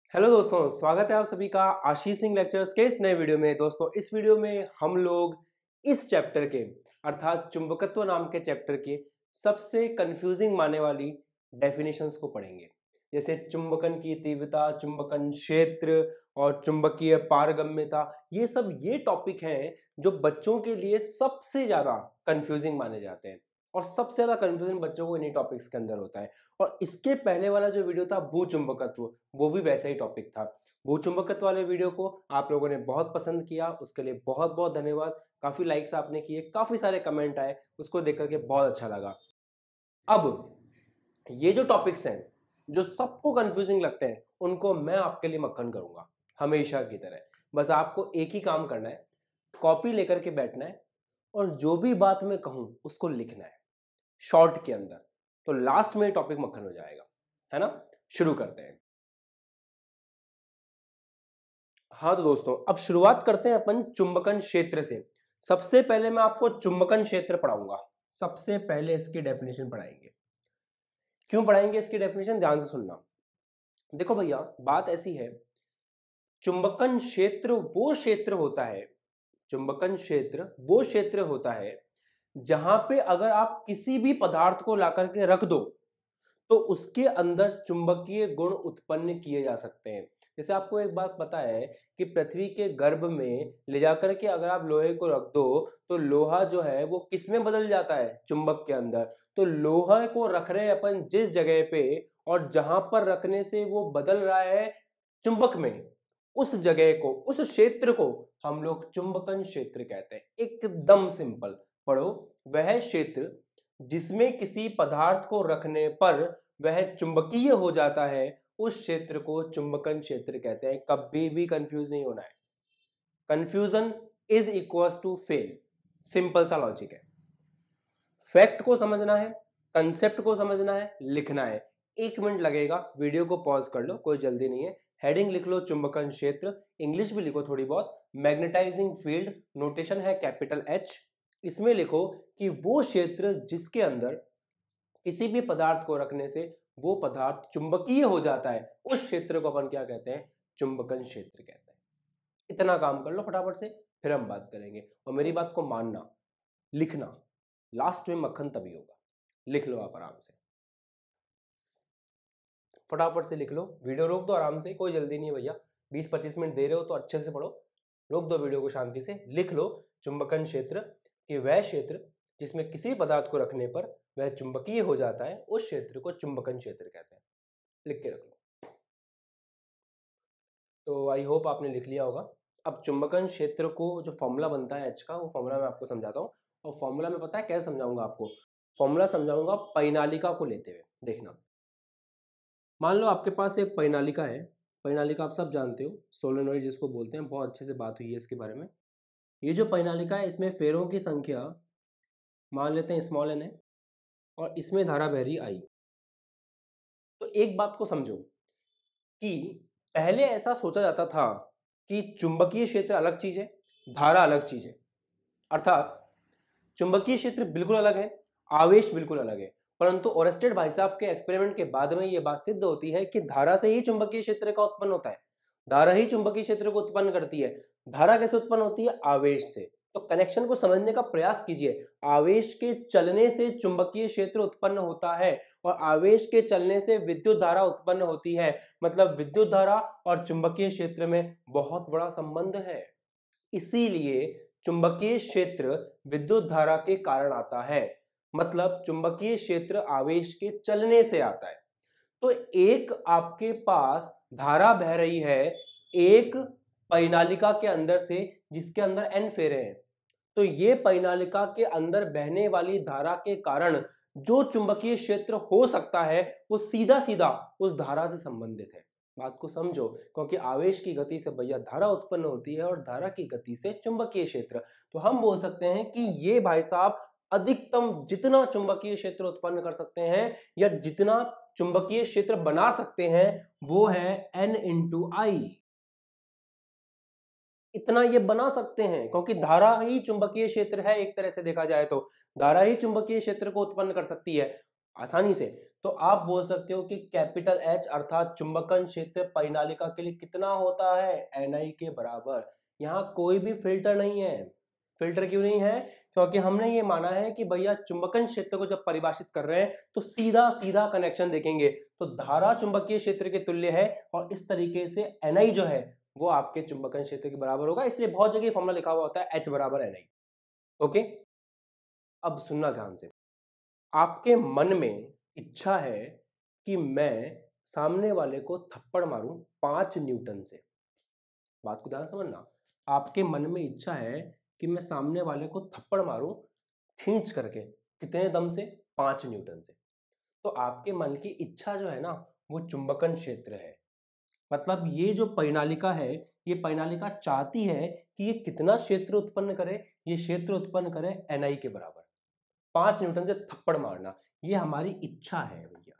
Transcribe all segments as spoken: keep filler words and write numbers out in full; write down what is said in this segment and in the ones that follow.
Hello दोस्तों, स्वागत है आप सभी का आशीष सिंह लेक्चर्स के इस नए वीडियो में। दोस्तों, इस वीडियो में हम लोग इस चैप्टर के अर्थात चुंबकत्व नाम के चैप्टर के सबसे कंफ्यूजिंग मानने वाली डेफिनेशंस को पढ़ेंगे, जैसे चुंबकन की तीव्रता, चुंबकन क्षेत्र और चुंबकीय पारगम्यता। ये सब ये टॉपिक हैं जो बच्चों के लिए सबसे ज्यादा कंफ्यूजिंग माने जाते हैं और सबसे ज्यादा कंफ्यूजन बच्चों को इन्हीं टॉपिक्स के अंदर होता है। और इसके पहले वाला जो वीडियो था भूचुंबकत्व, वो भी वैसा ही टॉपिक था। भूचुंबकत्व वाले वीडियो को आप लोगों ने बहुत पसंद किया, उसके लिए बहुत बहुत धन्यवाद। काफी लाइक्स आपने किए, काफी सारे कमेंट आए, उसको देख करके बहुत अच्छा लगा। अब ये जो टॉपिक्स हैं जो सबको कंफ्यूजिंग लगते हैं, उनको मैं आपके लिए मक्खन करूंगा हमेशा की तरह। बस आपको एक ही काम करना है, कॉपी लेकर के बैठना है और जो भी बात मैं कहूं उसको लिखना है शॉर्ट के अंदर। तो लास्ट में टॉपिक मक्खन हो जाएगा, है ना। शुरू करते हैं। हाँ तो दोस्तों, अब शुरुआत करते हैं अपन चुंबकन क्षेत्र से। सबसे पहले मैं आपको चुंबकन क्षेत्र पढ़ाऊंगा। सबसे पहले इसकी डेफिनेशन पढ़ाएंगे। क्यों पढ़ाएंगे इसकी डेफिनेशन, ध्यान से सुनना। देखो भैया, बात ऐसी है, चुंबकन क्षेत्र वो क्षेत्र होता है चुंबकन क्षेत्र वो क्षेत्र होता है जहां पे अगर आप किसी भी पदार्थ को ला करके रख दो तो उसके अंदर चुंबकीय गुण उत्पन्न किए जा सकते हैं। जैसे आपको एक बात पता है कि पृथ्वी के गर्भ में ले जाकर के अगर आप लोहे को रख दो तो लोहा जो है वो किस में बदल जाता है, चुंबक के अंदर। तो लोहा को रख रहे हैं अपन जिस जगह पे, और जहां पर रखने से वो बदल रहा है चुंबक में, उस जगह को, उस क्षेत्र को हम लोग चुंबकन क्षेत्र कहते हैं। एकदम सिंपल पढ़ो, वह क्षेत्र जिसमें किसी पदार्थ को रखने पर वह चुंबकीय हो जाता है, उस क्षेत्र को चुंबकन क्षेत्र कहते हैं। कभी भी कंफ्यूज नहीं होना है। Confusion is equal to fail. Simple सा लॉजिक है। फैक्ट को समझना है, कंसेप्ट को समझना है, लिखना है। एक मिनट लगेगा, वीडियो को पॉज कर लो, कोई जल्दी नहीं है। हेडिंग लिख लो चुंबकन क्षेत्र, इंग्लिश भी लिखो थोड़ी बहुत। मैग्नेटाइजिंग फील्ड, नोटेशन है कैपिटल एच। इसमें लिखो कि वो क्षेत्र जिसके अंदर किसी भी पदार्थ को रखने से वो पदार्थ चुंबकीय हो जाता है, उस क्षेत्र को अपन क्या कहते हैं, चुंबकन क्षेत्र कहते हैं। इतना काम कर लो फटाफट से, फिर हम बात करेंगे। और मेरी बात को मानना, लिखना, लास्ट में मक्खन तभी होगा। लिख लो आप आराम से, फटाफट से लिख लो। वीडियो रोक दो आराम से, कोई जल्दी नहीं है भैया। बीस पच्चीस मिनट दे रहे हो तो अच्छे से पढ़ो। रोक दो वीडियो को, शांति से लिख लो चुंबकन क्षेत्र कि वह क्षेत्र जिसमें किसी पदार्थ को रखने पर वह चुंबकीय हो जाता है, उस क्षेत्र को चुंबकन क्षेत्र कहते हैं। लिख के रख लो। तो आई होप आपने लिख लिया होगा। अब चुंबकन क्षेत्र को जो फॉर्मूला बनता है एच का, वो फॉर्मूला मैं आपको समझाता हूँ। और फॉर्मूला में पता है कैसे समझाऊंगा आपको, फॉर्मूला समझाऊंगा परिनालिका को लेते हुए। देखना, मान लो आपके पास एक परिनालिका है। परिनालिका आप सब जानते हो, सोलेनॉइड जिसको बोलते हैं। बहुत अच्छे से बात हुई है इसके बारे में। ये जो परिनालिका है, इसमें फेरों की संख्या मान लेते हैं स्मॉल एन है, और इसमें धारा बह रही आई। तो एक बात को समझो कि पहले ऐसा सोचा जाता था कि चुंबकीय क्षेत्र अलग चीज है, धारा अलग चीज है। अर्थात चुंबकीय क्षेत्र बिल्कुल अलग है, आवेश बिल्कुल अलग है। परंतु ओरेस्टेड भाई साहब के एक्सपेरिमेंट के बाद में यह बात सिद्ध होती है कि धारा से ही चुंबकीय क्षेत्र का उत्पन्न होता है। धारा ही चुंबकीय क्षेत्र को उत्पन्न करती है। धारा कैसे उत्पन्न होती है, आवेश से। तो कनेक्शन को समझने का प्रयास कीजिए। आवेश के चलने से चुंबकीय क्षेत्र उत्पन्न होता है और आवेश के चलने से विद्युत धारा उत्पन्न होती है। मतलब विद्युत धारा और चुंबकीय क्षेत्र में बहुत बड़ा संबंध है। इसीलिए चुंबकीय क्षेत्र विद्युत धारा के कारण आता है। मतलब चुंबकीय क्षेत्र आवेश के चलने से आता है। तो एक आपके पास धारा बह रही है एक परिनालिका के अंदर से, जिसके अंदर एन फेरे हैं। तो ये परिनालिका के अंदर बहने वाली धारा के कारण जो चुंबकीय क्षेत्र हो सकता है, वो सीधा सीधा उस धारा से संबंधित है। बात को समझो, क्योंकि आवेश की गति से भैया धारा उत्पन्न होती है और धारा की गति से चुंबकीय क्षेत्र। तो हम बोल सकते हैं कि ये भाई साहब अधिकतम जितना चुंबकीय क्षेत्र उत्पन्न कर सकते हैं या जितना चुंबकीय क्षेत्र बना सकते हैं, वो है एन इंटू आई। इतना ये बना सकते हैं क्योंकि धारा ही चुंबकीय क्षेत्र है। एक तरह से देखा जाए तो धारा ही चुंबकीय क्षेत्र को उत्पन्न कर सकती है आसानी से। तो आप बोल सकते हो कि कैपिटल एच अर्थात चुंबकन क्षेत्र परिनालिका के लिए कितना होता है, एन आई के बराबर। यहाँ कोई भी फिल्टर नहीं है। फिल्टर क्यों नहीं है? क्योंकि हमने ये माना है कि भैया चुंबकन क्षेत्र को जब परिभाषित कर रहे हैं तो सीधा सीधा कनेक्शन देखेंगे, तो धारा चुंबकीय क्षेत्र के तुल्य है और इस तरीके से एन आई जो है वो आपके चुंबकन क्षेत्र के बराबर होगा। इसलिए बहुत जगह फॉर्मूला लिखा हुआ होता है एच बराबर एन आई। ओके, अब सुनना ध्यान से। आपके मन में इच्छा है कि मैं सामने वाले को थप्पड़ मारूं पांच न्यूटन से। बात को ध्यान समझना। आपके मन में इच्छा है कि मैं सामने वाले को थप्पड़ मारूं खींच करके, कितने दम से? पांच न्यूटन से। तो आपके मन की इच्छा जो है ना वो चुंबकन क्षेत्र है। मतलब ये जो परिनालिका है, ये परिनालिका चाहती है कि ये कितना क्षेत्र उत्पन्न करे? ये क्षेत्र उत्पन्न करे एन आई के बराबर, पांच न्यूटन से थप्पड़ मारना। ये हमारी इच्छा है भैया।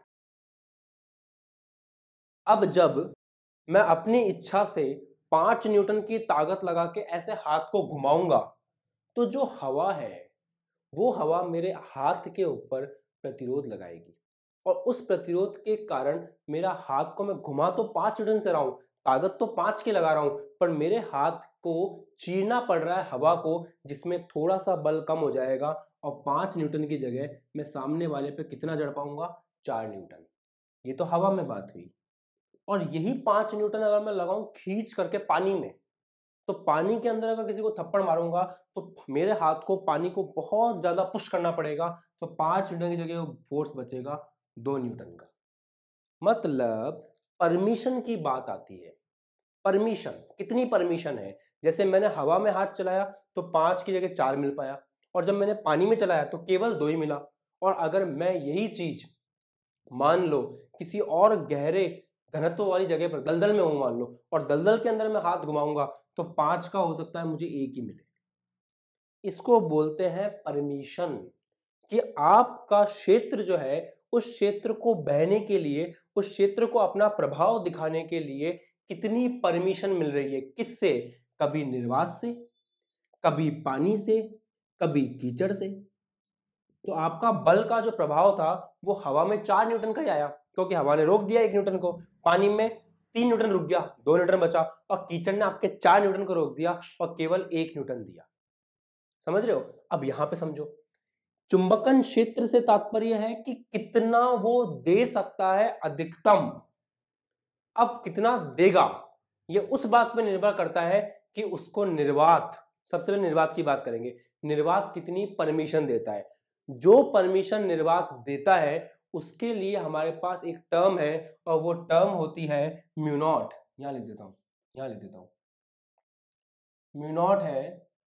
अब जब मैं अपनी इच्छा से पांच न्यूटन की ताकत लगा के ऐसे हाथ को घुमाऊंगा तो जो हवा है वो हवा मेरे हाथ के ऊपर प्रतिरोध लगाएगी और उस प्रतिरोध के कारण मेरा हाथ को मैं घुमा तो पांच न्यूटन से रहा हूं, ताकत तो पांच की लगा रहा हूं, पर मेरे हाथ को चीरना पड़ रहा है हवा को, जिसमें थोड़ा सा बल कम हो जाएगा और पांच न्यूटन की जगह मैं सामने वाले पे कितना जड़ पाऊंगा? चार न्यूटन। ये तो हवा में बात हुई। और यही पांच न्यूटन अगर मैं लगाऊं खींच करके पानी में, तो पानी के अंदर अगर किसी को थप्पड़ मारूंगा तो मेरे हाथ को पानी को बहुत ज्यादा पुश करना पड़ेगा, तो पांच न्यूटन की जगह फोर्स बचेगा दो न्यूटन का। मतलब परमिशन की बात आती है। परमिशन, कितनी परमिशन है? जैसे मैंने हवा में हाथ चलाया तो पांच की जगह चार मिल पाया, और जब मैंने पानी में चलाया तो केवल दो ही मिला। और अगर मैं यही चीज मान लो किसी और गहरे घनत्व वाली जगह पर दलदल में हूं मान लो, और दलदल के अंदर मैं हाथ घुमाऊंगा तो पांच का हो सकता है मुझे एक ही मिले। इसको बोलते हैं परमिशन, कि आपका क्षेत्र जो है उस क्षेत्र को बहने के लिए, उस क्षेत्र को अपना प्रभाव दिखाने के लिए कितनी परमिशन मिल रही है। किससे? कभी निर्वात से, कभी पानी से, कभी कीचड़ से। तो आपका बल का जो प्रभाव था वो हवा में चार न्यूटन का ही आया, क्योंकि हवा ने रोक दिया एक न्यूटन को, पानी में तीन न्यूटन रुक गया, दो न्यूटन बचा, और कीचड़ ने आपके चार न्यूटन को रोक दिया और केवल एक न्यूटन दिया। समझ रहे हो? अब यहां पे समझो, चुंबकन क्षेत्र से तात्पर्य है कि कितना वो दे सकता है अधिकतम। अब कितना देगा ये उस बात पर निर्भर करता है कि उसको निर्वात, सबसे पहले निर्वात की बात करेंगे, निर्वात कितनी परमिशन देता है। जो परमिशन निर्वात देता है उसके लिए हमारे पास एक टर्म है और वो टर्म होती है म्यू नॉट। यहां लिख देता हूं, यहां लिख देता हूं, म्यू नॉट है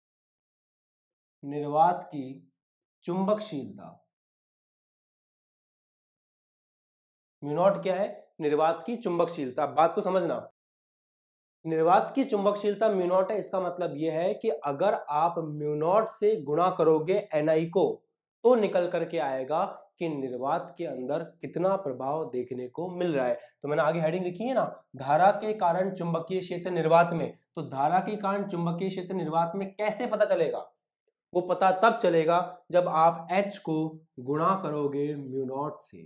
निर्वात की चुंबकशीलता। म्यू नॉट क्या है? निर्वात की चुंबकशीलता। बात को समझना, निर्वात की चुंबकशीलता म्यू नॉट है। इसका मतलब यह है कि अगर आप म्यू नॉट से गुणा करोगे एन आई को तो निकल करके आएगा कि निर्वात के अंदर कितना प्रभाव देखने को मिल रहा है। तो मैंने आगे हेडिंग लिखी है ना, धारा के कारण चुंबकीय क्षेत्र निर्वात में। तो धारा के कारण चुंबकीय क्षेत्र निर्वात में कैसे पता चलेगा? वो पता तब चलेगा जब आप H को गुणा करोगे म्यू नॉट से।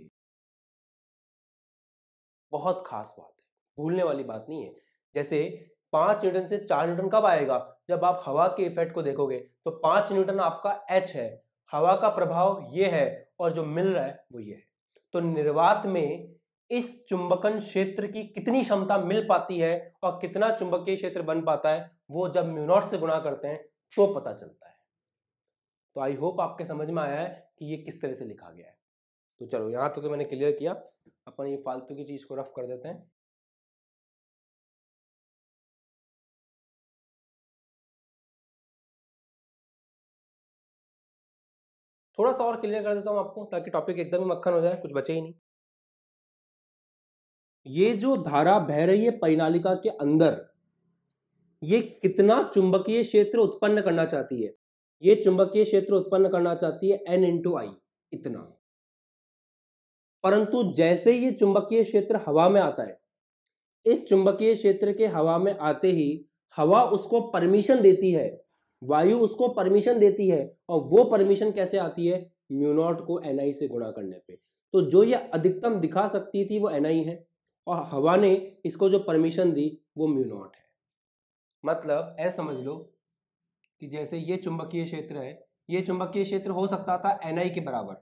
बहुत खास बात है, भूलने वाली बात नहीं है। जैसे पांच न्यूटन से चार न्यूटन कब आएगा? जब आप हवा के इफेक्ट को देखोगे तो पांच न्यूटन आपका H है, हवा का प्रभाव ये है, और जो मिल रहा है वो ये है। तो निर्वात में इस चुंबकन क्षेत्र की कितनी क्षमता मिल पाती है और कितना चुंबकीय क्षेत्र बन पाता है, वो जब म्यू नॉट से गुणा करते हैं तो पता चलता है। तो आई होप आपके समझ में आया है कि ये किस तरह से लिखा गया है। तो चलो यहां तो, तो मैंने क्लियर किया, अपन ये फालतू की चीज को रफ कर देते हैं। थोड़ा सा और क्लियर कर देता हूं आपको ताकि टॉपिक एकदम ही मक्खन हो जाए, कुछ बचे ही नहीं। ये जो धारा बह रही है परिनालिका के अंदर, ये कितना चुंबकीय क्षेत्र उत्पन्न करना चाहती है? ये चुंबकीय क्षेत्र उत्पन्न करना चाहती है एन इंटू आई, इतना। परंतु जैसे ये चुंबकीय क्षेत्र हवा में आता है, इस चुंबकीय क्षेत्र के हवा में आते ही हवा उसको परमिशन देती है, वायु उसको परमिशन देती है, और वो परमिशन कैसे आती है? म्यू नॉट को एन आई से गुणा करने पे। तो जो ये अधिकतम दिखा सकती थी वो एन आई है, और हवा ने इसको जो परमिशन दी वो म्यू नॉट है। मतलब ऐसा समझ लो कि जैसे ये चुंबकीय क्षेत्र है, ये चुंबकीय क्षेत्र हो सकता था एन आई के बराबर,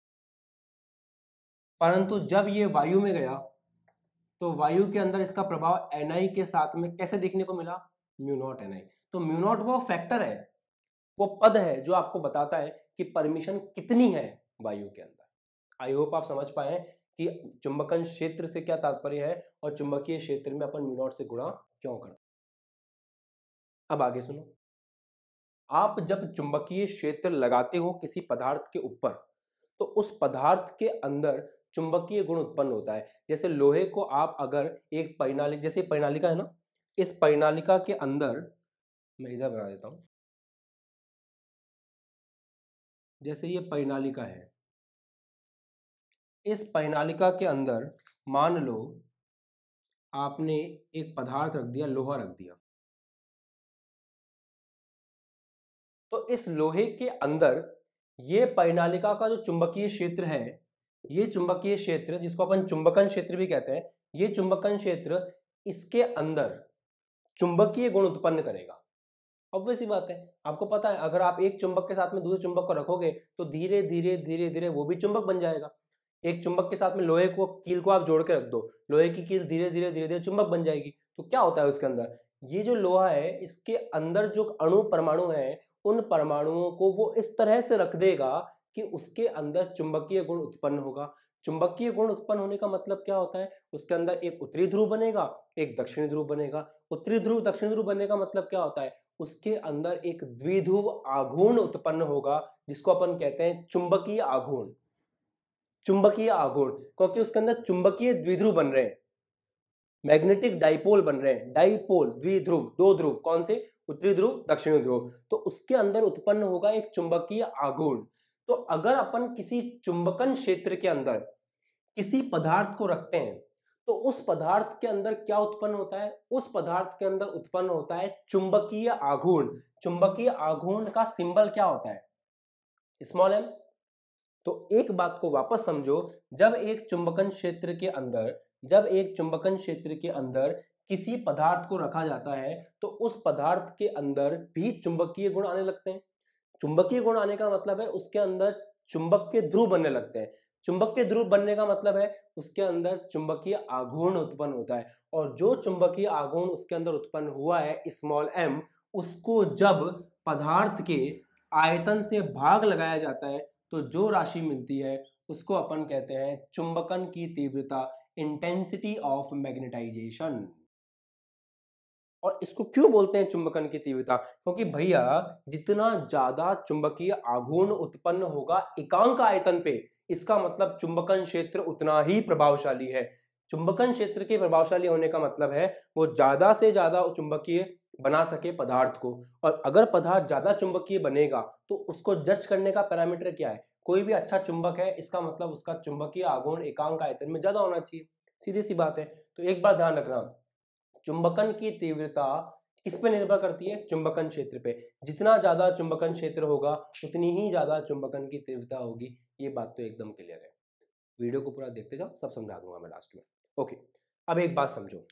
परंतु जब ये वायु में गया तो वायु के अंदर इसका प्रभाव एन आई के साथ में कैसे देखने को मिला, म्यू नॉट एन आई। तो म्यू नॉट वो फैक्टर है, वो पद है जो आपको बताता है कि परमिशन कितनी है वायु के अंदर। आई होप आप समझ पाए कि चुंबकन क्षेत्र से क्या तात्पर्य है और चुंबकीय क्षेत्र में अपन म्यू नॉट से गुणा क्यों करते। अब आगे सुनो, आप जब चुंबकीय क्षेत्र लगाते हो किसी पदार्थ के ऊपर तो उस पदार्थ के अंदर चुंबकीय गुण उत्पन्न होता है। जैसे लोहे को आप अगर एक परिणालिका, जैसे परिणालिका है ना, इस परिणालिका के अंदर मैं इधर बना देता हूं, जैसे ये परिणालिका है, इस परिणालिका के अंदर मान लो आपने एक पदार्थ रख दिया, लोहा रख दिया, तो इस लोहे के अंदर ये परिणालिका का जो चुंबकीय क्षेत्र है, ये चुंबकीय क्षेत्र जिसको अपन चुंबकन क्षेत्र भी कहते हैं, ये चुंबकन क्षेत्र इसके अंदर चुंबकीय गुण उत्पन्न करेगा। ऑब्वियस सी बात है, आपको पता है अगर आप एक चुंबक के साथ में दूसरे चुंबक को रखोगे तो धीरे धीरे धीरे धीरे वो भी चुंबक बन जाएगा। एक चुंबक के साथ में लोहे को कील को आप जोड़ के रख दो, लोहे की कील धीरे धीरे धीरे धीरे चुंबक बन जाएगी। तो क्या होता है उसके अंदर, ये जो लोहा है इसके अंदर जो अणु परमाणु है, उन परमाणुओं को वो इस तरह से रख देगा कि उसके अंदर चुंबकीय गुण उत्पन्न होगा। चुंबकीय गुण उत्पन्न होने का मतलब क्या होता है, उसके अंदर एक उत्तरी ध्रुव बनेगा, एक दक्षिणी ध्रुव बनेगा। उत्तरी ध्रुव दक्षिणी ध्रुव बनने का मतलब क्या होता है, उसके अंदर एक द्विध्रुव आघूर्ण उत्पन्न होगा जिसको अपन कहते हैं चुंबकीय आघूर्ण। चुंबकीय आघूर्ण क्योंकि उसके अंदर चुंबकीय द्विध्रुव बन रहे हैं, मैग्नेटिक डाइपोल बन रहे हैं, डाइपोल द्विध्रुव, दो ध्रुव, कौन से, उत्तरी ध्रुव दक्षिणी ध्रुव, तो उसके अंदर उत्पन्न होगा एक चुंबकीय आघूर्ण। तो अगर अपन किसी चुंबकन क्षेत्र के अंदर किसी पदार्थ को रखते हैं तो उस पदार्थ के अंदर क्या उत्पन्न होता है, उस पदार्थ के अंदर उत्पन्न होता है चुंबकीय आघूर्ण। चुंबकीय आघूर्ण का सिंबल क्या होता है, स्मॉल एम। तो एक बात को वापस समझो, जब एक चुंबकन क्षेत्र के अंदर जब एक चुंबकन क्षेत्र के अंदर किसी पदार्थ को रखा जाता है तो उस पदार्थ के अंदर भी चुंबकीय गुण आने लगते हैं। चुंबकीय गुण आने का मतलब है उसके अंदर चुंबक के ध्रुव बनने लगते हैं। चुंबक के ध्रुव बनने का मतलब है उसके अंदर चुंबकीय आघूर्ण उत्पन्न होता है, और जो चुंबकीय आघूर्ण उसके अंदर उत्पन्न हुआ है स्मॉल एम, उसको जब पदार्थ के आयतन से भाग लगाया जाता है तो जो राशि मिलती है उसको अपन कहते हैं चुंबकन की तीव्रता, इंटेंसिटी ऑफ मैग्नेटाइजेशन। और इसको क्यों बोलते हैं चुंबकन की तीव्रता, क्योंकि भैया जितना ज्यादा चुंबकीय आघूर्ण उत्पन्न होगा एकांक आयतन पे, इसका मतलब चुंबकन क्षेत्र उतना ही प्रभावशाली है। चुंबकन क्षेत्र के प्रभावशाली होने का मतलब है वो ज्यादा से ज्यादा चुंबकीय बना सके पदार्थ को, और अगर पदार्थ ज्यादा चुंबकीय बनेगा तो उसको जज करने का पैरामीटर क्या है, कोई भी अच्छा चुंबक है इसका मतलब उसका चुंबकीय आघूर्ण एकांक आयतन में ज्यादा होना चाहिए, सीधी सी बात है। तो एक बात ध्यान रखना, चुंबकन की तीव्रता किस पे निर्भर करती है, चुंबकन क्षेत्र पे। जितना ज्यादा चुंबकन क्षेत्र होगा उतनी ही ज्यादा चुंबकन की तीव्रता होगी। ये बात तो एकदम क्लियर है, वीडियो को पूरा देखते जाओ, सब समझा दूंगा मैं लास्ट में। ओके, अब एक बात समझो,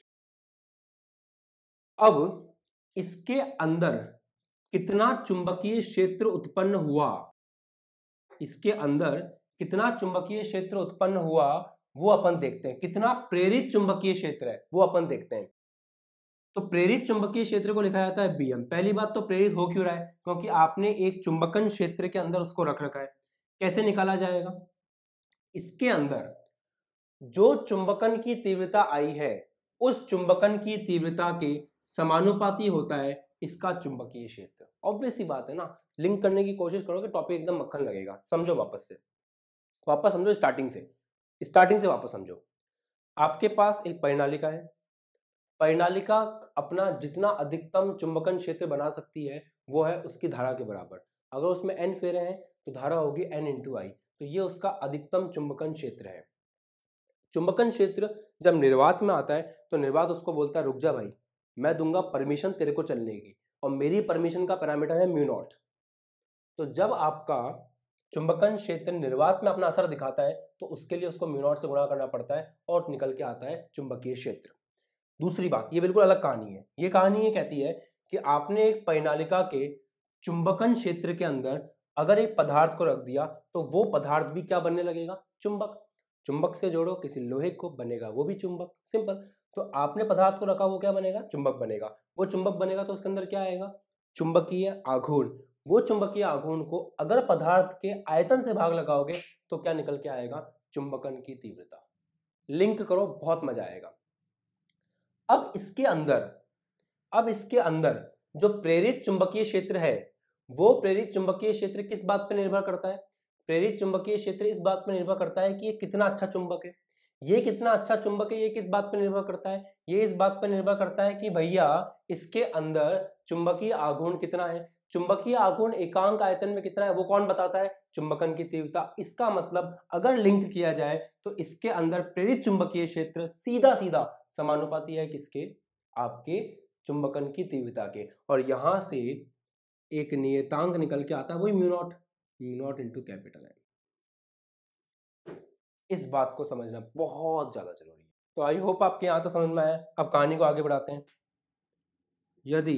अब इसके अंदर कितना चुंबकीय क्षेत्र उत्पन्न हुआ, इसके अंदर कितना चुंबकीय क्षेत्र उत्पन्न हुआ वो अपन देखते हैं, कितना प्रेरित चुंबकीय क्षेत्र है वो अपन देखते हैं। तो प्रेरित चुंबकीय क्षेत्र को लिखा जाता है बीएम। पहली बात तो प्रेरित हो क्यों रहा है, क्योंकि आपने एक चुंबकन क्षेत्र के अंदर उसको रख रखा है। कैसे निकाला जाएगा, इसके अंदर जो चुंबकन की तीव्रता आई है उस चुंबकन की तीव्रता के समानुपाती होता है इसका चुंबकीय क्षेत्र। ऑब्वियस सी बात है ना, लिंक करने की कोशिश करोगे टॉपिक एकदम मक्खन लगेगा। समझो वापस से, वापस समझो स्टार्टिंग से स्टार्टिंग से वापस समझो। आपके पास एक परिणालिका है, परिणालिका अपना जितना अधिकतम चुंबकन क्षेत्र बना सकती है वो है उसकी धारा के बराबर। अगर उसमें एन फेरे हैं तो धारा होगी एन इंटू आई, तो ये उसका अधिकतम चुंबकन क्षेत्र है। चुंबकन क्षेत्र जब निर्वात में आता है तो निर्वात उसको बोलता है रुक जा भाई, मैं दूंगा परमिशन तेरे को चलने की, और मेरी परमिशन का पैरामीटर है म्यू नॉट। तो जब आपका चुंबकन क्षेत्र निर्वात में अपना असर दिखाता है तो उसके लिए उसको म्यू नॉट से गुणा करना पड़ता है और निकल के आता है चुंबकीय क्षेत्र। दूसरी बात, ये बिल्कुल अलग कहानी है। ये कहानी ये कहती है कि आपने एक परिनालिका के चुंबकन क्षेत्र के अंदर अगर एक पदार्थ को रख दिया तो वो पदार्थ भी क्या बनने लगेगा, चुंबक। चुंबक से जोड़ो किसी लोहे को, बनेगा वो भी चुंबक, सिंपल। तो आपने पदार्थ को रखा, वो क्या बनेगा, चुंबक बनेगा। वो चुंबक बनेगा तो उसके अंदर क्या आएगा, चुंबकीय आघूर्ण। वो चुंबकीय आघूर्ण को अगर पदार्थ के आयतन से भाग लगाओगे तो क्या निकल के आएगा, चुंबकन की तीव्रता। लिंक करो, बहुत मजा आएगा। अब इसके अंदर अब इसके अंदर जो प्रेरित चुंबकीय क्षेत्र है, वो प्रेरित चुंबकीय क्षेत्र किस बात पर निर्भर करता है, प्रेरित चुंबकीय क्षेत्र इस बात पर निर्भर करता है कि ये कितना अच्छा चुंबक है। ये कितना अच्छा चुंबक है, ये किस बात पर निर्भर करता है, ये इस बात पर निर्भर करता है कि भैया इसके अंदर चुंबकीय आघूर्ण कितना है। चुंबकीय आघूर्ण एकांक आयतन में कितना है वो कौन बताता है, चुंबकन की तीव्रता। इसका मतलब अगर लिंक किया जाए तो इसके अंदर प्रेरित चुंबकीय क्षेत्र सीधा सीधा समानुपाती है किसके, आपके चुंबकन की तीव्रता के। और यहां से एक नियतांक निकल के आता है, वही mu naught, mu naught into capital M. इस बात को समझना बहुत ज्यादा जरूरी है। तो आई होप आपके यहां तक समझ में आया। अब कहानी को आगे बढ़ाते हैं। यदि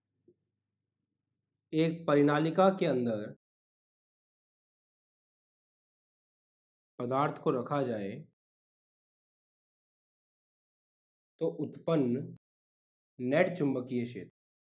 एक परिनालिका के अंदर पदार्थ को रखा जाए तो उत्पन्न नेट चुंबकीय क्षेत्र,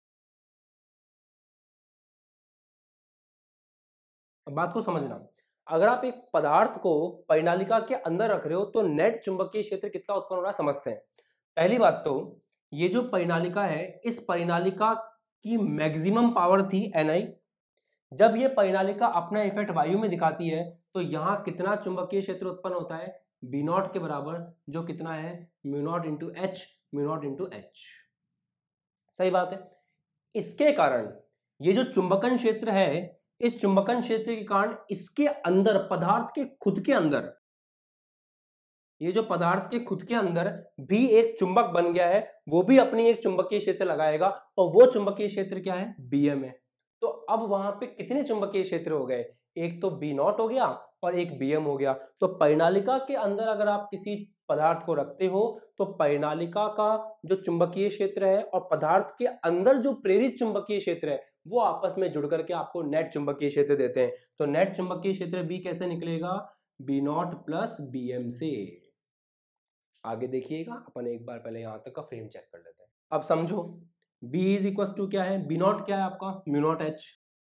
अब बात को समझना, अगर आप एक पदार्थ को परिनालिका के अंदर रख रहे हो तो नेट चुंबकीय क्षेत्र कितना उत्पन्न हो रहा है समझते हैं। पहली बात तो ये जो परिनालिका है, इस परिनालिका की मैक्सिमम पावर थी एन आई। जब ये परिनालिका अपना इफेक्ट वायु में दिखाती है तो यहां कितना चुंबकीय क्षेत्र उत्पन्न होता है, बी नॉट के बराबर, जो कितना है, mu naught into H, mu naught into H. सही बात है। इसके कारण ये जो चुंबकन क्षेत्र है, इस चुंबकन क्षेत्र के कारण इसके अंदर, पदार्थ के खुद के अंदर, ये जो पदार्थ के खुद के अंदर भी एक चुंबक बन गया है, वो भी अपनी एक चुंबकीय क्षेत्र लगाएगा और वो चुंबकीय क्षेत्र क्या है, बी एम है। तो अब वहां पे कितने चुंबकीय क्षेत्र हो गए, एक तो बी नॉट हो गया और एक बी एम हो गया। तो परिनालिका के अंदर अगर आप किसी पदार्थ को रखते हो तो परिनालिका का जो चुंबकीय क्षेत्र है और पदार्थ के अंदर जो प्रेरित चुंबकीय क्षेत्र है वो आपस में जुड़ करके आपको नेट चुंबकीय क्षेत्र देते हैं। तो नेट चुंबकीय क्षेत्र बी कैसे निकलेगा, B naught plus B M से। आगे देखिएगा, अपन एक बार पहले यहां तक का फ्रेम चेक कर लेते हैं। अब समझो, B इज इक्वल टू क्या है, बी नॉट क्या है आपका, mu naught H,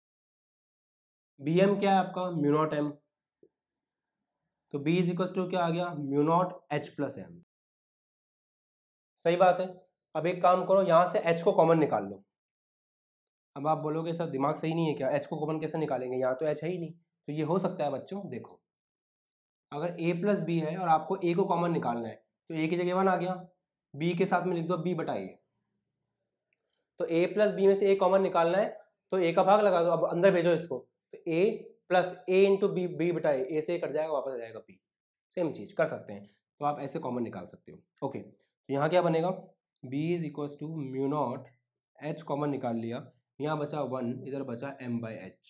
B M क्या है आपका, म्यू नॉट एम। तो B इज इक्वल टू क्या आ गया, mu naught H plus M. सही बात है। अब एक काम करो, यहां से H को कॉमन निकाल लो। अब आप बोलोगे सर दिमाग सही नहीं है क्या, H को कॉमन कैसे निकालेंगे, यहाँ तो H है ही नहीं। तो ये हो सकता है बच्चों, देखो अगर A प्लस बी है और आपको A को कॉमन निकालना है तो A की जगह वन आ गया, B के साथ में लिख दो B बटा A। तो A प्लस बी में से A कॉमन निकालना है तो A का भाग लगा दो, अब अंदर भेजो इसको, तो A plus A into B, B बटा ए, ए से कट जाएगा वापस आ जाएगा B। सेम चीज कर सकते हैं, तो आप ऐसे कॉमन निकाल सकते हो। ओके, तो यहाँ क्या बनेगा, B is equal to mu naught H common निकाल लिया, यहाँ बचा वन, इधर बचा M बाई एच।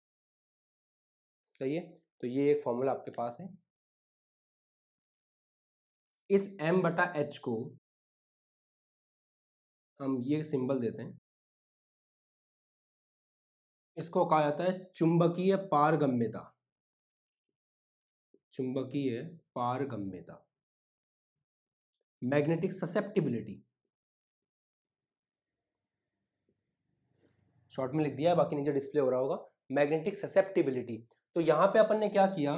सही है। तो ये एक फॉर्मूला आपके पास है। इस M बटा एच को हम ये सिंबल देते हैं, इसको कहा जाता है चुंबकीय पारगम्यता। चुंबकीय पारगम्यता, मैग्नेटिक ससेप्टिबिलिटी, शॉर्ट में लिख दिया है, बाकी नीचे डिस्प्ले हो रहा होगा, मैग्नेटिक ससेप्टिबिलिटी। तो यहां पे अपन ने क्या किया,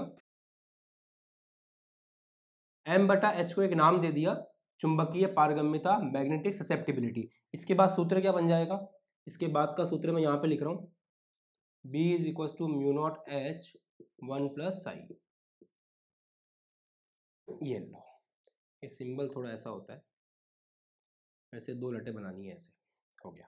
M बटा एच को एक नाम दे दिया, चुंबकीय पारगम्यता, मैग्नेटिक ससेप्टिबिलिटी। इसके बाद सूत्र क्या बन जाएगा, इसके बाद का सूत्र मैं यहाँ पे लिख रहा हूँ, B is equal to mu naught H one plus psi. ये लो, ये सिंबल थोड़ा ऐसा होता है, ऐसे दो लटे बनानी है, ऐसे हो गया।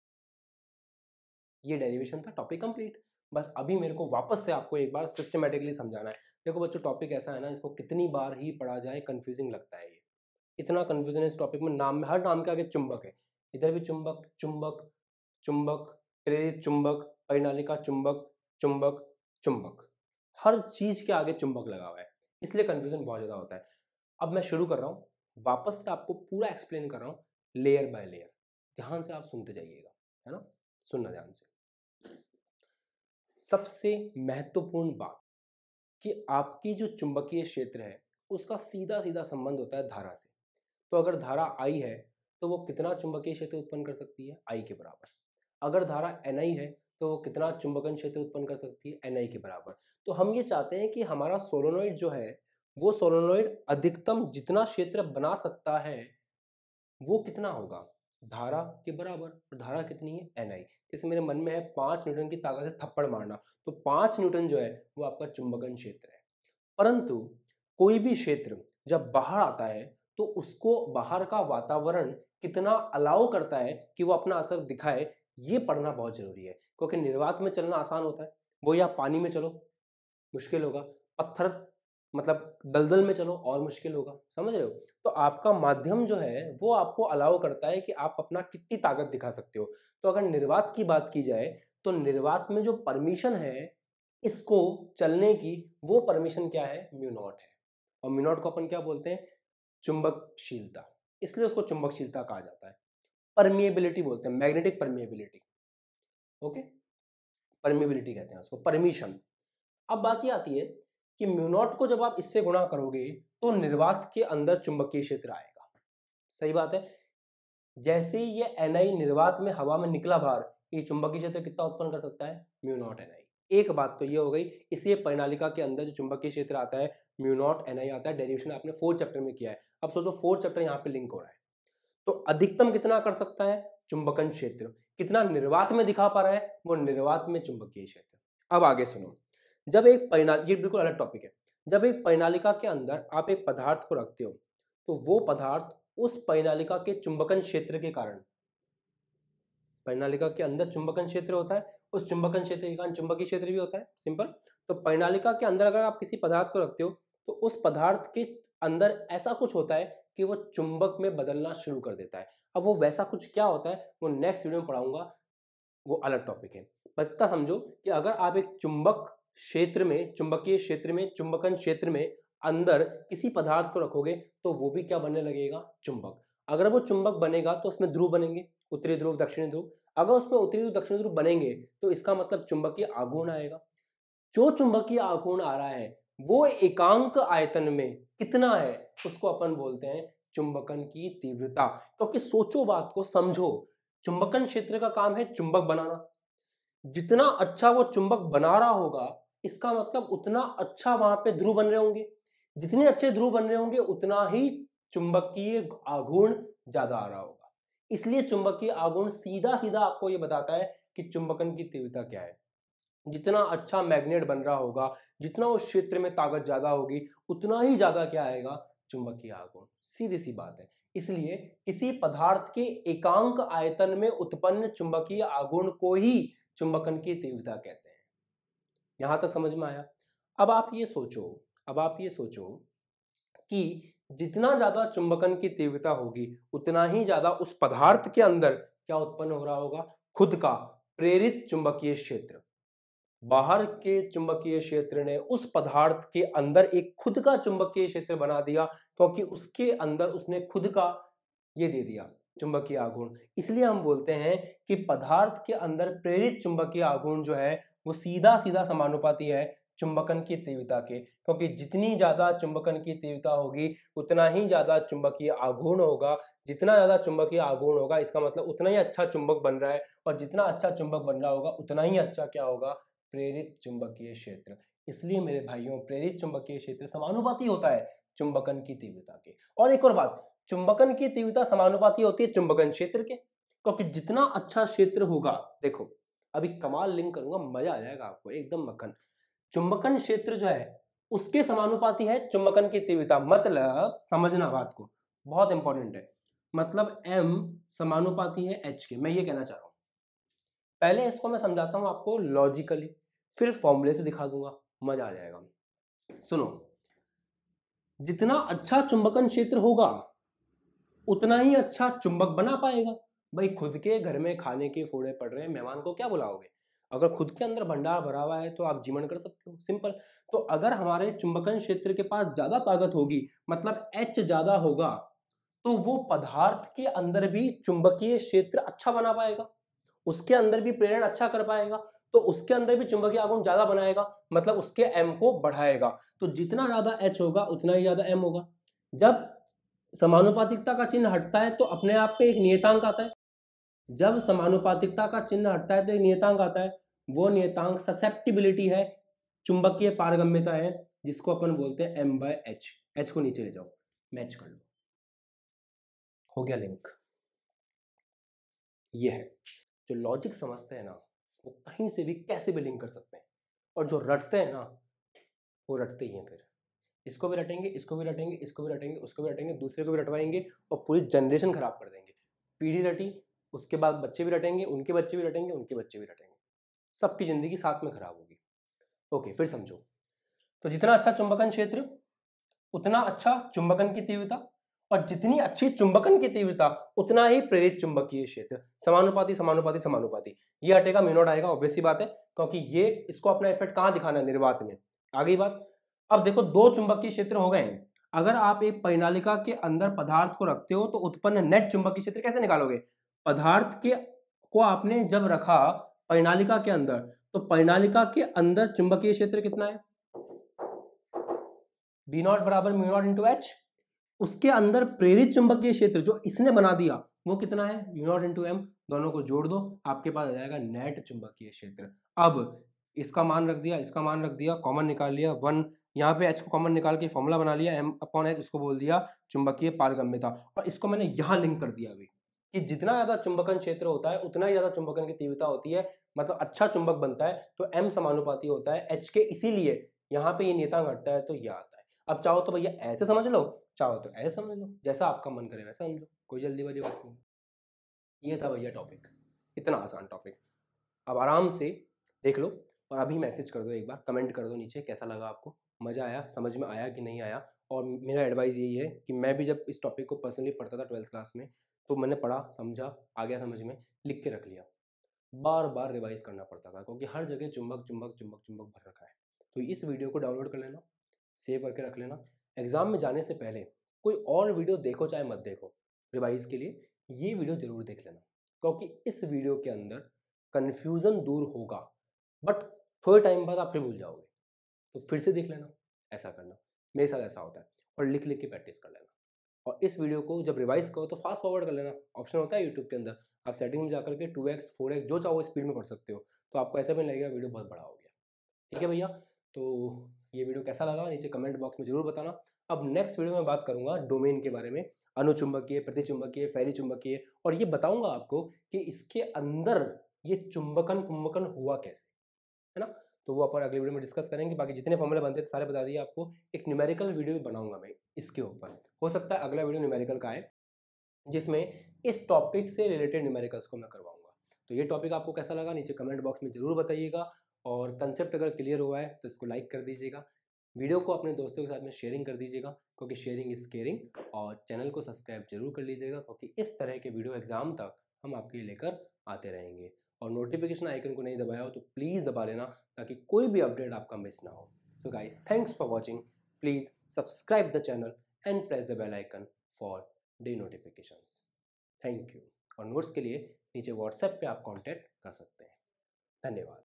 ये डेरिवेशन था, टॉपिक कंप्लीट। बस अभी मेरे को वापस से आपको एक बार सिस्टमेटिकली समझाना है। देखो बच्चों, टॉपिक ऐसा है ना, इसको कितनी बार ही पढ़ा जाए कंफ्यूजिंग लगता है। ये इतना कंफ्यूजन है इस टॉपिक में, नाम में, हर नाम के आगे चुंबक है, इधर भी चुंबक, चुंबक, चुंबक, प्रेरित चुंबक, परिनालिका चुंबक, चुंबक, चुंबक। हर चीज के आगे चुंबक लगा हुआ है, इसलिए कंफ्यूजन बहुत ज्यादा होता है। अब मैं शुरू कर रहा हूँ, वापस से आपको पूरा एक्सप्लेन कर रहा हूँ लेयर बाय लेयर, ध्यान से आप सुनते जाइएगा, है ना, सुनना ध्यान से। सबसे महत्वपूर्ण बात कि आपकी जो चुंबकीय क्षेत्र है उसका सीधा सीधा संबंध होता है धारा से। तो अगर धारा आई है तो वो कितना चुंबकीय क्षेत्र उत्पन्न कर सकती है, आई के बराबर। अगर धारा एन आई है तो वो कितना चुंबकन क्षेत्र उत्पन्न कर सकती है, एन आई के बराबर। तो हम ये चाहते हैं कि हमारा सोलेनोइड जो है वो सोलेनोइड अधिकतम जितना क्षेत्र बना सकता है वो कितना होगा, धारा के बराबर। और धारा कितनी है, एन आई। जैसे मेरे मन में है पांच न्यूटन की ताकत से थप्पड़ मारना, तो पांच न्यूटन जो है वो आपका चुंबकन क्षेत्र है। परंतु कोई भी क्षेत्र जब बाहर आता है तो उसको बाहर का वातावरण कितना अलाउ करता है कि वो अपना असर दिखाए, ये पढ़ना बहुत जरूरी है। क्योंकि निर्वात में चलना आसान होता है, वो या पानी में चलो मुश्किल होगा, पत्थर मतलब दलदल में चलो और मुश्किल होगा, समझ रहे हो। तो आपका माध्यम जो है वो आपको अलाउ करता है कि आप अपना कितनी ताकत दिखा सकते हो। तो अगर निर्वात की बात की जाए तो निर्वात में जो परमिशन है इसको चलने की, वो परमिशन क्या है, म्यू नॉट है। और म्यू नॉट को अपन क्या बोलते हैं, चुंबकशीलता, इसलिए उसको चुंबकशीलता कहा जाता है। परमिएबिलिटी बोलते हैं, मैग्नेटिक परमिएबिलिटी, ओके, परमिएबिलिटी कहते हैं उसको, परमिशन। अब बात ये आती है कि म्यू नॉट को जब आप इससे गुणा करोगे तो निर्वात के अंदर चुंबकीय क्षेत्र आएगा, सही बात है। जैसे ही ये एन आई निर्वात में हवा में निकला बाहर, ये चुंबकीय क्षेत्र कितना उत्पन्न कर सकता है, म्यू नॉट एन आई। एक बात तो ये हो गई, इसी परिनालिका के अंदर जो चुंबकीय क्षेत्र आता है म्यू नॉट एन आई आता है, डेरिवेशन आपने फोर्थ चैप्टर में किया है। अब सोचो फोर्थ चैप्टर यहाँ पे लिंक हो रहा है, तो अधिकतम कितना कर सकता है, चुंबकन क्षेत्र। कितना निर्वात में दिखा पा रहा है, वो निर्वात में चुंबकीय क्षेत्र। अब आगे सुनो, जब एक परिणाल, ये बिल्कुल अलग टॉपिक है, जब एक परिनालिका के अंदर आप एक पदार्थ को रखते हो तो वो पदार्थ उस परिनालिका के चुंबकन क्षेत्र के कारण, परिनालिका के अंदर चुंबकन क्षेत्र होता है, उस चुंबकन क्षेत्र के कारण चुंबकीय क्षेत्र भी होता है, सिंपल। तो परिनालिका के अंदर अगर आप किसी पदार्थ को रखते हो तो उस पदार्थ के अंदर ऐसा कुछ होता है कि वो चुंबक में बदलना शुरू कर देता है। अब वो वैसा कुछ क्या होता है वो नेक्स्ट वीडियो में पढ़ाऊंगा, वो अलग टॉपिक है। बस इतना समझो कि अगर आप एक चुंबक क्षेत्र में, चुंबकीय क्षेत्र में, चुंबकन क्षेत्र में अंदर किसी पदार्थ को रखोगे तो वो भी क्या बनने लगेगा, चुंबक। अगर वो चुंबक बनेगा तो उसमें ध्रुव बनेंगे, उत्तरी ध्रुव दक्षिणी ध्रुव। अगर उसमें उत्तरी ध्रुव दक्षिणी ध्रुव बनेंगे तो इसका मतलब चुंबकीय आघूर्ण आएगा। जो चुंबकीय आघूर्ण आ रहा है वो एकांक आयतन में कितना है, उसको अपन बोलते हैं चुंबकन की तीव्रता। क्योंकि तो सोचो, बात को समझो, चुंबकन क्षेत्र का काम है चुंबक बनाना। जितना अच्छा वो चुंबक बना रहा होगा इसका मतलब उतना अच्छा वहां पे ध्रुव बन रहे होंगे, जितने अच्छे ध्रुव बन रहे होंगे उतना ही चुंबकीय आघूर्ण ज्यादा आ रहा होगा। इसलिए चुंबकीय आघूर्ण सीधा सीधा आपको ये बताता है कि चुंबकन की तीव्रता क्या है। जितना अच्छा मैग्नेट बन रहा होगा, जितना उस क्षेत्र में ताकत ज्यादा होगी, उतना ही ज्यादा क्या आएगा, चुंबकीय आघूर्ण। सीधी सी बात है। इसलिए किसी पदार्थ के एकांक आयतन में उत्पन्न चुंबकीय आघूर्ण को ही चुंबकन की तीव्रता कहते हैं। यहां तक समझ में आया। अब आप ये सोचो, अब आप ये सोचो कि जितना ज्यादा चुंबकन की तीव्रता होगी उतना ही ज्यादा उस पदार्थ के अंदर क्या उत्पन्न हो रहा होगा, खुद का प्रेरित चुंबकीय क्षेत्र। बाहर के चुंबकीय क्षेत्र ने उस पदार्थ के अंदर एक खुद का चुंबकीय क्षेत्र बना दिया, क्योंकि तो उसके अंदर उसने खुद का ये दे दिया चुंबकीय आघूर्ण। इसलिए हम बोलते हैं कि पदार्थ के अंदर प्रेरित चुंबकीय आघूर्ण जो है वो सीधा सीधा समानुपाती है चुंबकन की तीव्रता के। क्योंकि जितनी ज्यादा चुंबकन की तीव्रता होगी उतना ही ज्यादा चुंबकीय आघूर्ण होगा। जितना ज्यादा चुंबकीय आघूर्ण होगा इसका मतलब उतना ही अच्छा चुंबक बन रहा है, और जितना अच्छा चुंबक बन रहा होगा उतना ही अच्छा क्या होगा, प्रेरित चुंबकीय क्षेत्र। इसलिए मेरे भाइयों, प्रेरित चुंबकीय क्षेत्र समानुपाती होता है चुंबकन की तीव्रता के। और एक और बात, चुंबकन की तीव्रता समानुपाती होती है चुंबकन क्षेत्र के, क्योंकि जितना अच्छा क्षेत्र होगा, देखो अभी कमाल लिंक करूंगा, मजा आ जाएगा आपको, एकदम मक्खन। चुंबकन क्षेत्र जो है उसके समानुपाती है चुंबकन की तीव्रता। मतलब समझना बात को, बहुत इंपॉर्टेंट है। मतलब m समानुपाती है h के, मैं ये कहना चाह रहा हूं। पहले इसको मैं समझाता हूं आपको लॉजिकली, फिर फॉर्मूले से दिखा दूंगा, मजा आ जाएगा। सुनो, जितना अच्छा चुंबकन क्षेत्र होगा उतना ही अच्छा चुंबक बना पाएगा। भाई खुद के घर में खाने के फोड़े पड़ रहे हैं, मेहमान को क्या बुलाओगे। अगर खुद के अंदर भंडार भरा हुआ है तो आप जीवन कर सकते हो, सिंपल। तो अगर हमारे चुंबकन क्षेत्र के पास ज्यादा ताकत होगी, मतलब एच ज्यादा होगा, तो वो पदार्थ के अंदर भी चुंबकीय क्षेत्र अच्छा बना पाएगा, उसके अंदर भी प्रेरण अच्छा कर पाएगा, तो उसके अंदर भी चुंबकीय आघूर्ण ज्यादा बनाएगा, मतलब उसके एम को बढ़ाएगा। तो जितना ज्यादा एच होगा उतना ही ज्यादा एम होगा। जब समानुपातिकता का चिन्ह हटता है तो अपने आप पे एक नियतांक आता है। जब समानुपातिकता का चिन्ह हटता है तो एक नियतांक आता है, वो नियतांक ससेप्टिबिलिटी है, चुंबकीय पारगम्यता है, जिसको अपन बोलते हैं एम बाय एच। एच को नीचे ले जाओ, मैच कर लो, हो गया लिंक। ये है जो लॉजिक समझते हैं ना, वो कहीं से भी कैसे भी लिंक कर सकते हैं, और जो रटते हैं ना वो रटते ही हैं। फिर इसको भी रटेंगे, इसको भी रटेंगे, इसको भी रटेंगे, उसको भी रटेंगे, दूसरे को भी रटवाएंगे, और पूरी जनरेशन खराब कर देंगे। पीढ़ी रटी, उसके बाद बच्चे भी रटेंगे, उनके बच्चे भी रटेंगे, उनके बच्चे भी रटेंगे, सबकी जिंदगी साथ में खराब होगी। ओके, फिर समझो। तो जितना अच्छा चुंबकन क्षेत्र उतना अच्छा चुंबकन की तीव्रता, और जितनी अच्छी चुंबकन की तीव्रता उतना ही प्रेरित चुंबकीय क्षेत्र। समानुपाती समानुपाती समानुपाती, ये हटेगा म्यू नॉट आएगा, ऑब्वियस सी बात है, क्योंकि ये इसको अपना इफेक्ट कहां दिखाना है, निर्वात में। आ गई बात। अब देखो दो चुंबकीय क्षेत्र हो गए हैं, अगर आप एक परिनालिका के अंदर पदार्थ को रखते हो तो उत्पन्न नेट चुंबकीय क्षेत्र कैसे निकालोगे? पदार्थ के को आपने जब रखा परिनालिका के अंदर, तो परिनालिका के अंदर चुंबकीय क्षेत्र कितना है? बी नॉट बराबर म्यू नॉट इंटू एच। उसके अंदर प्रेरित चुंबकीय क्षेत्र जो इसने बना दिया वो कितना है? Mu naught into M. दोनों को जोड़ दो, आपके पास आ जाएगा नेट चुंबकीय क्षेत्र। अब इसका मान रख दिया, इसका मान रख दिया, कॉमन निकाल लिया, वन यहाँ पे एच को कॉमन निकाल के फॉर्मूला बना लिया, एम अपॉन एच, इसको बोल दिया चुंबकीय पारगम्यता। और इसको मैंने यहाँ लिंक कर दिया अभी, कि जितना ज्यादा चुंबकन क्षेत्र होता है उतना ही ज्यादा चुंबकन की तीव्रता होती है, मतलब अच्छा चुंबक बनता है, तो एम समानुपाती होता है एच के, इसीलिए यहाँ पे ये नियतांक घटता है तो ये आता है। अब चाहो तो भैया ऐसे समझ लो, चाहो तो ऐसे समझ लो, जैसा आपका मन करे वैसा समझ लो, कोई जल्दी वाली बात नहीं। ये था भैया टॉपिक, इतना आसान टॉपिक। अब आराम से देख लो, और अभी मैसेज कर दो, एक बार कमेंट कर दो नीचे कैसा लगा आपको, मज़ा आया, समझ में आया कि नहीं आया। और मेरा एडवाइस यही है कि मैं भी जब इस टॉपिक को पर्सनली पढ़ता था ट्वेल्थ क्लास में, तो मैंने पढ़ा, समझा, आ गया समझ में, लिख के रख लिया, बार बार रिवाइज करना पड़ता था, क्योंकि हर जगह चुंबक चुंबक चुंबक चुंबक भर रखा है। तो इस वीडियो को डाउनलोड कर लेना, सेव करके रख लेना, एग्जाम में जाने से पहले कोई और वीडियो देखो चाहे मत देखो, रिवाइज के लिए ये वीडियो जरूर देख लेना, क्योंकि इस वीडियो के अंदर कन्फ्यूजन दूर होगा, बट थोड़े टाइम बाद आप फिर भूल जाओगे, तो फिर से देख लेना, ऐसा करना, मेरे साथ ऐसा होता है। और लिख लिख के प्रैक्टिस कर लेना, और इस वीडियो को जब रिवाइज करो तो फास्ट फॉरवर्ड कर लेना, ऑप्शन होता है यूट्यूब के अंदर, आप सेटिंग में जाकर के टू एक्स फोर एक्स जो चाहो स्पीड में पढ़ सकते हो, तो आपको ऐसा भी नहीं लगेगा वीडियो बहुत बड़ा हो गया। ठीक है भैया, तो ये वीडियो कैसा लगा नीचे कमेंट बॉक्स में जरूर बताना। अब नेक्स्ट वीडियो में बात करूंगा डोमेन के बारे में, अनुचुंबकीय, प्रतिचुंबकीय, फैली चुंबकीय, और ये बताऊंगा आपको कि इसके अंदर ये चुंबकन कुंभकन हुआ कैसे, है ना। तो वो अपन अगले वीडियो में डिस्कस करेंगे। बाकी जितने फॉर्मूले बनते थे सारे बता दिए आपको। एक न्यूमेरिकल वीडियो भी बनाऊंगा मैं इसके ऊपर, हो सकता है अगला वीडियो न्यूमेरिकल का आए, जिसमें इस टॉपिक से रिलेटेड न्यूमेरिकल्स को मैं करवाऊंगा। तो ये टॉपिक आपको कैसा लगा नीचे कमेंट बॉक्स में जरूर बताइएगा, और कंसेप्ट अगर क्लियर हुआ है तो इसको लाइक कर दीजिएगा, वीडियो को अपने दोस्तों के साथ में शेयरिंग कर दीजिएगा, क्योंकि शेयरिंग इज केयरिंग, और चैनल को सब्सक्राइब जरूर कर लीजिएगा, क्योंकि इस तरह के वीडियो एग्जाम तक हम आपके लिए लेकर आते रहेंगे। और नोटिफिकेशन आइकन को नहीं दबाया हो तो प्लीज़ दबा लेना, ताकि कोई भी अपडेट आपका मिस ना हो। So guys, thanks for watching, please subscribe the channel and press the bell icon for the notifications. Thank you. और नोट्स के लिए नीचे व्हाट्सएप पे आप कांटेक्ट कर सकते हैं। धन्यवाद।